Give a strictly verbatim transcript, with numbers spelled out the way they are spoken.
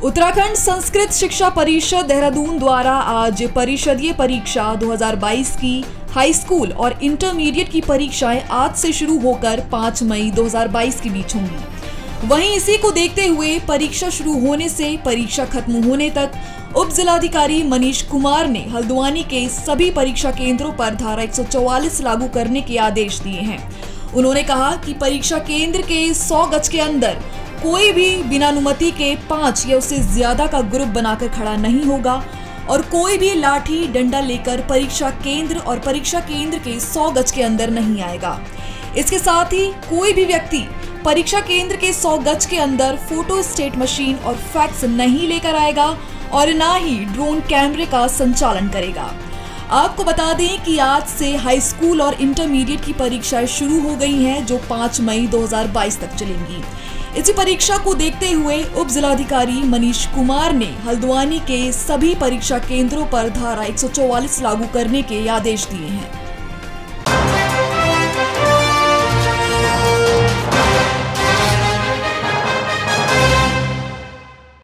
उत्तराखंड संस्कृत शिक्षा परिषद देहरादून द्वारा आज परिषदीय परीक्षा दो हज़ार बाईस की हाई स्कूल और इंटरमीडिएट की परीक्षाएं आज से शुरू होकर पाँच मई दो हज़ार बाईस के बीच होंगी। वहीं इसी को देखते हुए परीक्षा शुरू होने से परीक्षा खत्म होने तक उप जिलाधिकारी मनीष कुमार ने हल्द्वानी के सभी परीक्षा केंद्रों पर धारा एक सौ चौवालीस लागू करने के आदेश दिए हैं। उन्होंने कहा कि परीक्षा केंद्र के सौ गज के अंदर कोई भी बिना अनुमति के पांच या उससे ज्यादा का ग्रुप बनाकर खड़ा नहीं होगा और कोई भी लाठी डंडा लेकर परीक्षा केंद्र और परीक्षा केंद्र के सौ गज के अंदर नहीं आएगा। इसके साथ ही कोई भी व्यक्ति परीक्षा केंद्र के सौ गज के अंदर फोटो स्टेट मशीन और फैक्स नहीं लेकर आएगा और ना ही ड्रोन कैमरे का संचालन करेगा। आपको बता दें कि आज से हाई स्कूल और इंटरमीडिएट की परीक्षाएं शुरू हो गई हैं, जो पाँच मई दो हज़ार बाईस तक चलेंगी। इसी परीक्षा को देखते हुए उप जिलाधिकारी मनीष कुमार ने हल्द्वानी के सभी परीक्षा केंद्रों पर धारा एक सौ चौवालीस लागू करने के आदेश दिए हैं।